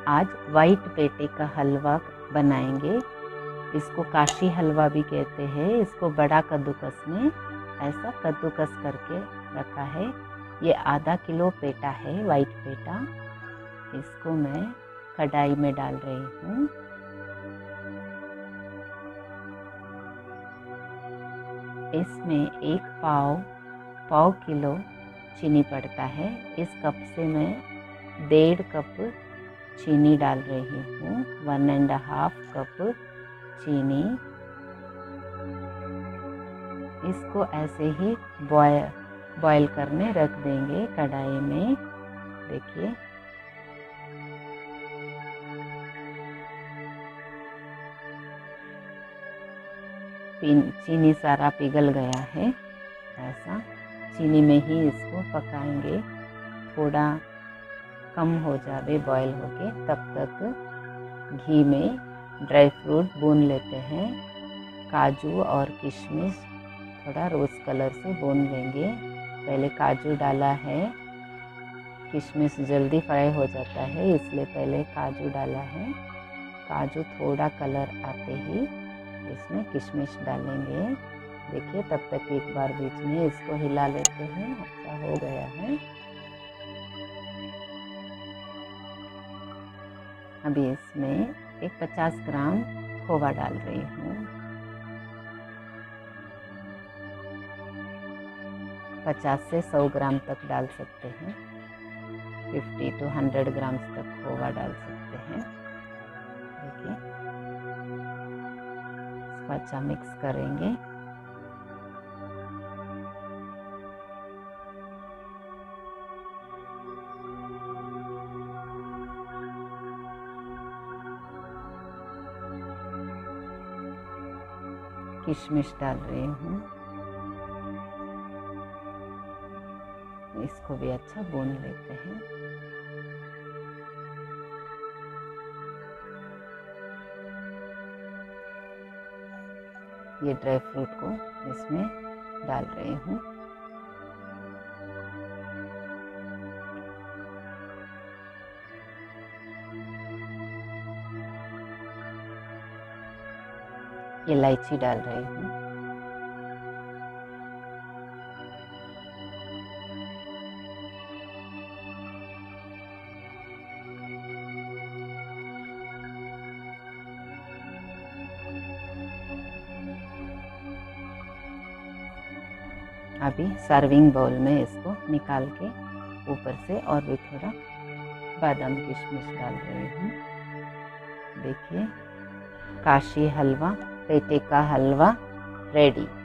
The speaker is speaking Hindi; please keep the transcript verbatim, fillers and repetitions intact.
आज वाइट पेटे का हलवा बनाएंगे। इसको काशी हलवा भी कहते हैं। इसको बड़ा कद्दूकस में ऐसा कद्दूकस करके रखा है। ये आधा किलो पेटा है, वाइट पेटा। इसको मैं कढ़ाई में डाल रही हूँ। इसमें एक पाव पाव किलो चीनी पड़ता है। इस कप से मैं डेढ़ कप चीनी डाल रही हूँ। वन एंड हाफ कप चीनी। इसको ऐसे ही बॉयल बॉयल करने रख देंगे कढ़ाई में। देखिए, चीनी सारा पिघल गया है। ऐसा चीनी में ही इसको पकाएंगे। थोड़ा कम हो जाए बॉयल होके, तब तक घी में ड्राई फ्रूट भून लेते हैं। काजू और किशमिश थोड़ा रोज़ कलर से भून लेंगे। पहले काजू डाला है, किशमिश जल्दी फ्राई हो जाता है इसलिए पहले काजू डाला है। काजू थोड़ा कलर आते ही इसमें किशमिश डालेंगे। देखिए, तब तक एक बार बीच में इसको हिला लेते हैं। अच्छा हो गया है। अभी इसमें एक पचास ग्राम खोवा डाल रही हूँ। पचास से सौ ग्राम तक डाल सकते हैं। फिफ्टी टू हंड्रेड ग्राम तक खोवा डाल सकते हैं। देखिए, इसको अच्छा मिक्स करेंगे। किशमिश डाल रही हूँ। इसको भी अच्छा भून लेते हैं। ये ड्राई फ्रूट को इसमें डाल रही हूँ। इलायची डाल रही हूँ। अभी सर्विंग बाउल में इसको निकाल के ऊपर से और भी थोड़ा बादाम किशमिश डाल रही हूँ। देखिए, काशी हलवा, पेटे का हलवा रेडी।